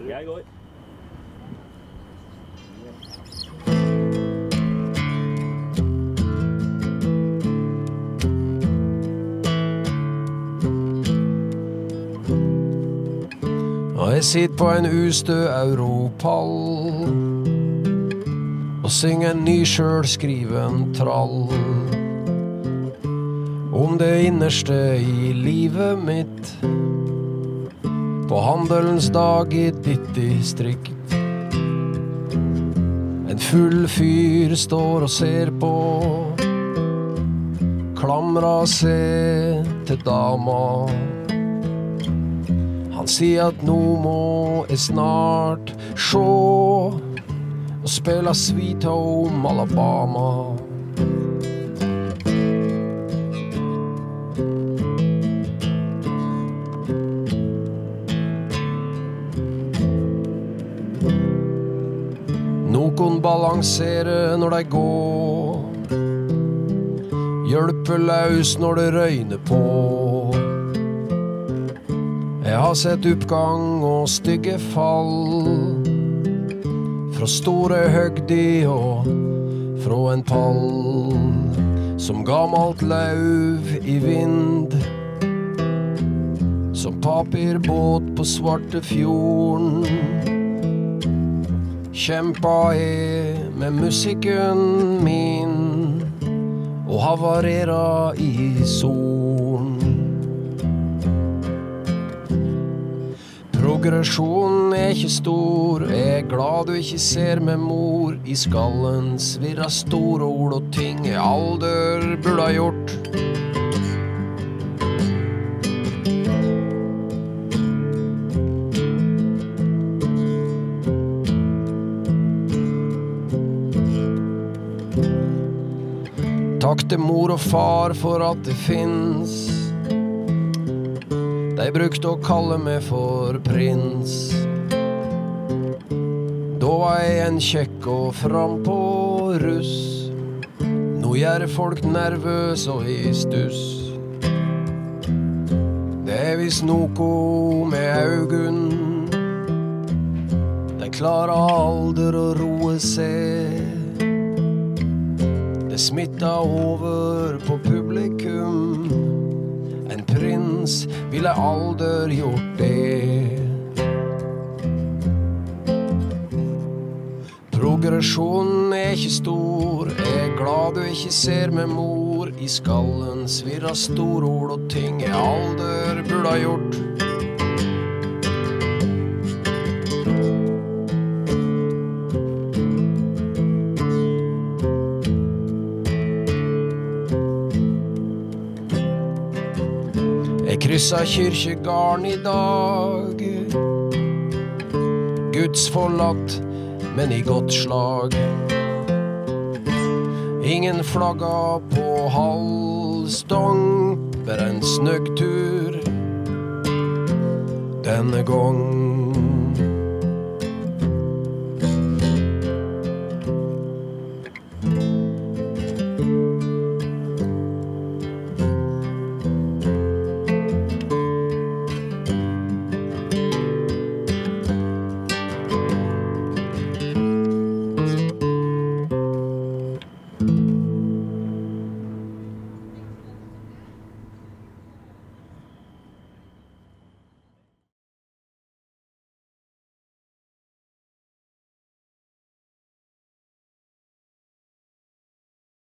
Jeg går. Og jeg sitter på en ustø europall og synger en ny sjølskriven trall om det innerste i livet mitt på handelens dag i ditt distrikt. En full fyr står og ser på, klamra seg til dama. Han sier at nå må jeg snart sjå og spela Sweet Home Alabama. Noen balanserer når de går, hjelper løs når det røyner på. Jeg har sett oppgang og stygge fall, fra store høgdi og fra en pall, som gammelt lauv i vind, som papirbåt på Svartefjorden. Kjempa jeg med musikken min og havarera i solen. Progresjonen ikke stor, jeg glad du ikke ser med mor. I skallen svirra store ord og ting jeg aldri burde ha gjort. Takk til mor og far for at det finnes. De brukte å kalle meg for prins. Da var jeg en kjekk og frampå russ. Nå gjør folk nervøs og i stuss. Det visst noe med augun. De klarer aldri å roe seg. Det smitta over på publikum. En prins ville aldri gjort det. Progresjonen ikke stor, jeg glad du ikke ser med mor. I skallen svirra store ord og ting jeg aldri burde ha gjort. Jeg kryssa kyrkjegarden i dag, Guds forlatt, men i godt slag. Ingen flagga på halvstong, bare en snøggtur denne gang.